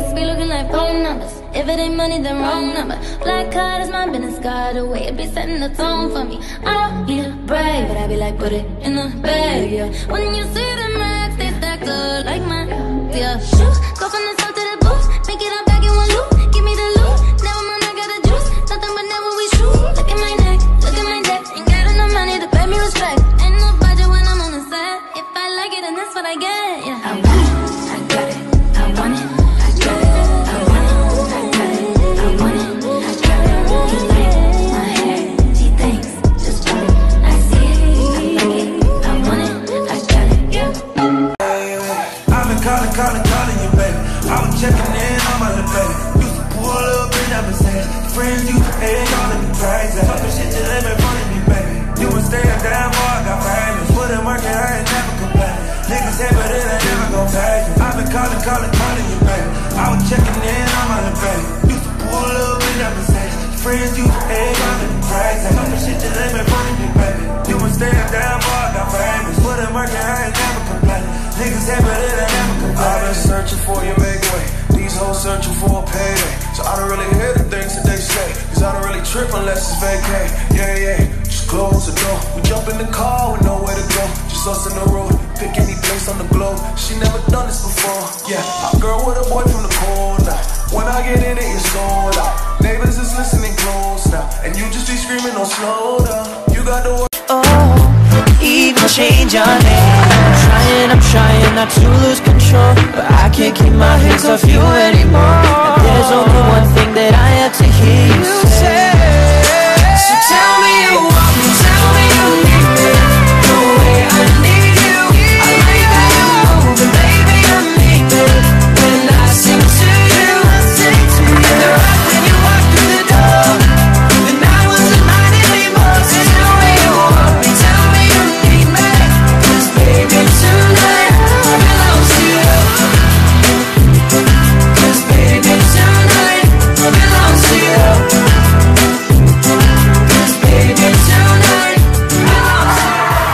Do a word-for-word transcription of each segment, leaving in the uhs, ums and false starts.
Checks be looking like phone numbers. If it ain't money, then wrong number. Black card is my business card. The way it be setting the tone for me. I don't need a brag, but I be like, put it in the bag, yeah. When you see the racks, they stacked up like my, yeah. Shoes, go from the south to the boots. Make it up back in one loop. Give me the loot. Never mind, I got the juice. Nothing but never we shoot. Look at my neck, look at my neck. Ain't got enough money to pay me respect. Ain't no budget when I'm on the set. If I like it, then that's what I get, yeah. I want it, I got it. I want it, I got it. I want it, I got it. I want it, I got it. He like my hair, she thinks, just want it. I see it, I like it. I want it, I got it, yeah. I've been calling, calling, calling you, baby. I was checking in on my little baby. Used to pull up in that Mercedes. Friends used to hate, calling me crazy. Talking shit just let me front of me, baby. You was staying down, boy, I got famous. Put in work and I ain't never complain. Niggas say, but it ain't never gon' pay you. I've been calling, calling, calling you, baby. I was checking in on my little baby. Used to pull up in that Mercedes. Friends used to hate, calling me crazy. Talking shit just let me front of me, baby. You was staying down, boy, I got famous. Put in work and I ain't never complain. Niggas say, but it ain't never complain. I've been searching for your make way. These hoes searching for a payday. So I don't really hear the things that they say. Cause I don't really trip unless it's vacay. Yeah, yeah, just close the door. We jump in the car with nowhere to go. Just us in the road, pick any place on the globe. She never done this before. Yeah, a girl with a boy from the corner. When I get in it, it's sold out. Neighbors is listening close now. And you just be screaming, no slow down. You got the word. Oh, even change your name. I'm trying, I'm trying not to lose control, but I can't keep my hands off you anymore. And there's only one thing that I have to hear you say. So tell me you want me, tell me you need me. The way I need you, I like how you move, and baby I need it. When I sing to you, I sing to you. And the right when you walk through the door, the night wasn't mine anymore. So tell me you want me, tell me you need me. Cause baby tonight belongs to you. Cause baby tonight belongs to you. Cause baby tonight belongs to you.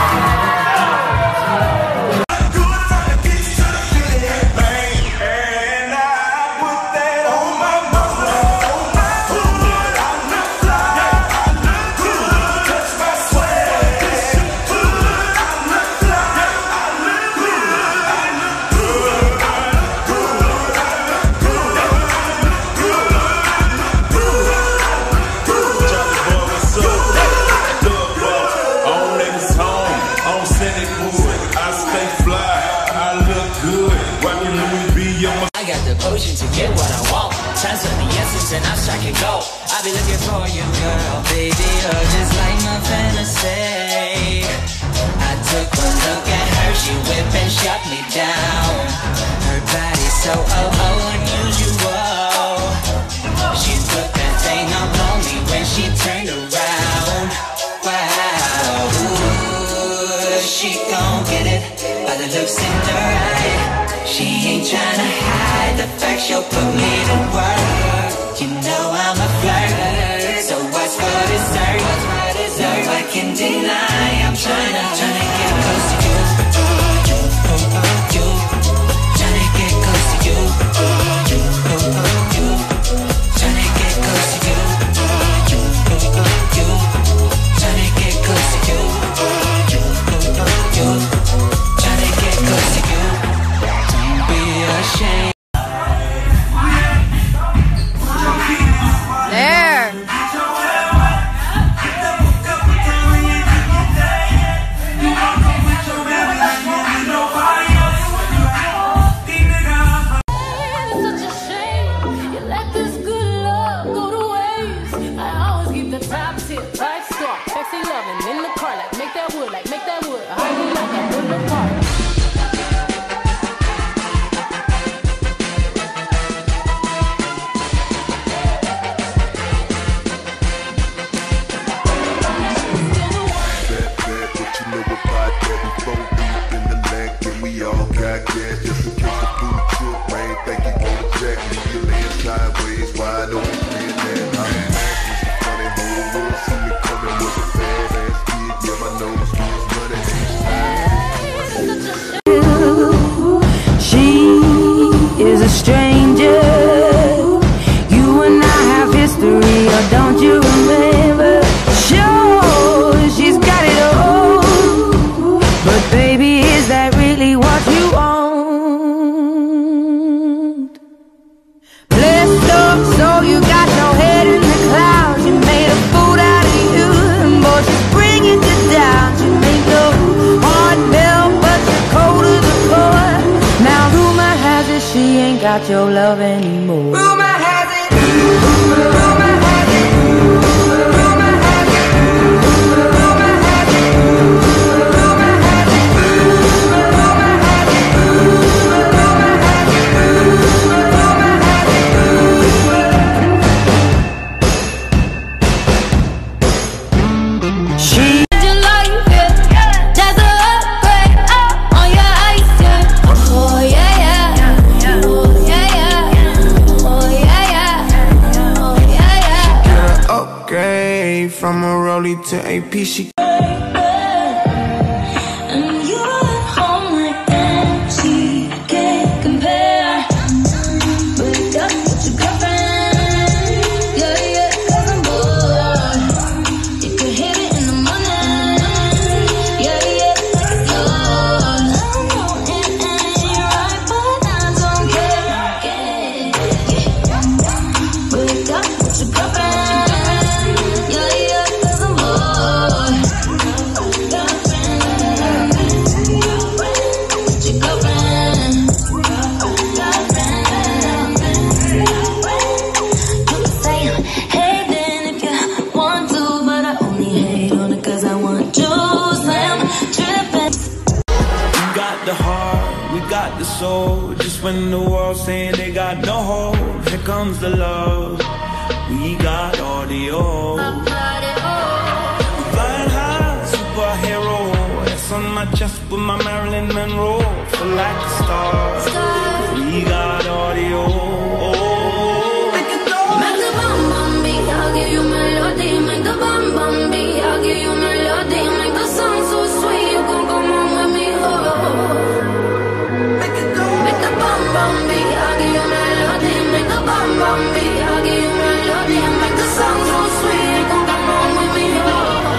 To get what I want, chance of the essence and I strike it go. I be looking for you, girl, baby, you're just like my fantasy. I took one look at her, she whipped and shut me down. Her body so oh oh unusual. She put that thing up on me when she turned around. Wow, ooh, she gon' get it by the looks in her eye. She ain't tryna hide the fact she'll put me to work. You know I'm a flirt, so what's for dessert? No, I can deny. I'm tryna, tryna get close to you. You, oh, oh, you. Tryna get close to you. You, oh, oh, you. Tryna get close to you. You, oh, oh, you. Tryna get close to you. You, oh, oh, you. Tryna get close to you. Shame. There. Such a shame you let this good love go to waste. I always keep the top tip, right start, sexy loving in the car, like make that wood, like make that wood. I really like that wood apart. Just in case the blue chip rain, think you wanna check me. You laying sideways, wide open, man, that I'm funny, whole world see me coming with a bad ass kid. Yeah, my nose feels running. She is a stranger. So you got no head in the clouds. You made a fool out of you, and boy, she's bringing you down. You make no hard bill, but you're cold to the core. Now rumor has it she ain't got your love anymore. Rumor has it. Rumor has it. Rumor has it. Rumor has it. Rumor has it. Rumor has it. Rumor has it. Rumor has it. She from a rollie to A P, she And you're at home like that, she can't compare. Wake up with your girlfriend, yeah, yeah, cause I'm bored. You can hit it in the morning, yeah, yeah, like it's yours. I know it ain't right, but I don't care, yeah, yeah. Wake up with your girlfriend. The soul, just when the world's saying they got no hope, here comes the love. We got audio. Flying high, superhero. S on my chest with my Marilyn Monroe. Feel like a star. We got audio. Make the bum bum beat, I'll give you melody. Make the bum bum beat, I'll give you melody. Make the song so sweet, you gon' come on with me, oh. I'll give you melody, make the bum bum beat. I'll give you melody, make the song so sweet. Come come on with me, oh.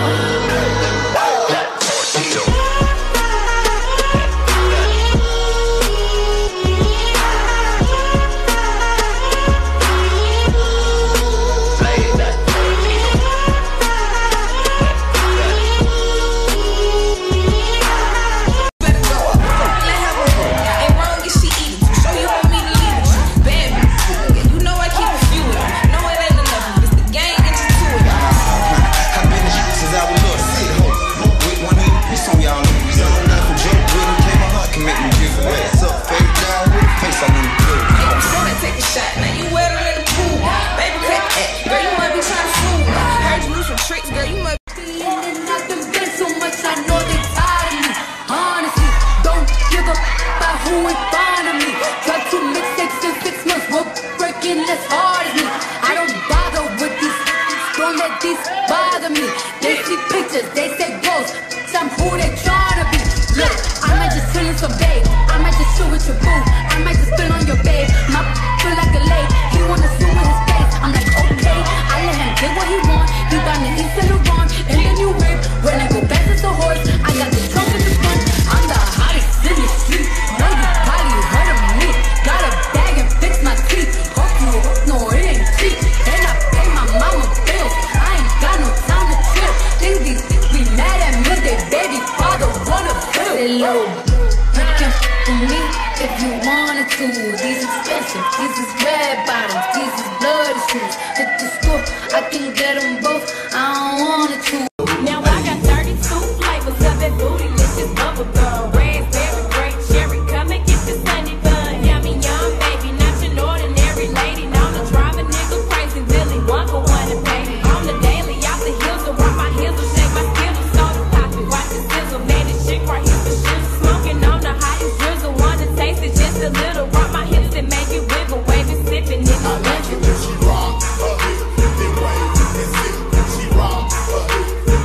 Bother me. They see pictures, they say ghosts. I'm who they tryna be. Look, I might just chill in some babe. I might just chill with your boo. I might just spill on your babe. My feel like a lake. He wanna swim with his face. I'm like, okay, I let him get what he want. He buy me east and around, and then you whip. When I go back as a horse, I got the trunk in the front. I'm the hottest in the street. Know you probably heard of me. Got a bag and fix my teeth. Hope you hope no, it ain't cheap. And I pay my mama bills. I ain't got no time to chill. Think these be mad at me, they baby father wanna feel. Hello, you can for me if you wanted to. These expensive, these is red bottoms, these is bloody shoes. Hit the store, I can get them both. I don't want it to. Now I got thirty-two flavors of that bootylicious bubble gum. Raspberry, grape, cherry, come and get the sunny bun. Yummy, yum, baby, not your ordinary lady. Known to drive a nigga crazy, Willy Wonka wanna baby. On the daily, out the hills, so rock my heels, and shake my skills, so pop it, watch the sizzle. Man, this shit right here for shit. Smoking on the hottest drizzle, wanna taste it just a little. Rock my hips and make it wiggle, wavy, sipping, nigga. I like it when she rock her hip, then wave and zip. She rock her hip.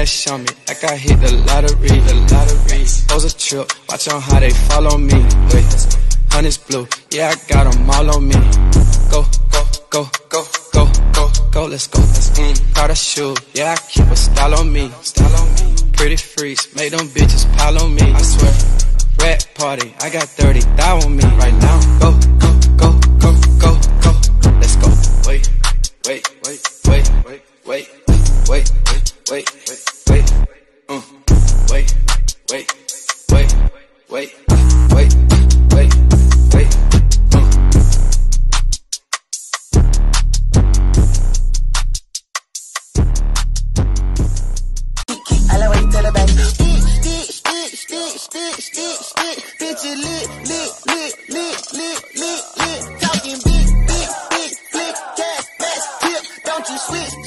cash on me, like I hit the lottery, the lottery. Pose a trip, watch on how they follow me. Wait, honey's blue, yeah, I got them all on me. Go, go, go, go, go, go, go, let's go. Mm, Prada shoe, yeah, I keep a style on me, style on me. Pretty freaks, make them bitches pile on me, I swear. Rat party, I got thirty thou on me right now. Go, go, go, go, go, go, let's go. Wait, wait, wait, wait, wait, wait, wait, wait, wait, wait, uh, wait, wait, wait, wait, wait, wait, wait, uh. I love how you tell her back. Stick, stick, stick, stick, stick, stick, stick. Bitch, you lit, lit, lit, lit, lit, lit, lit. Talking big, big, big, flick, cash, fast, tip. Don't you switch.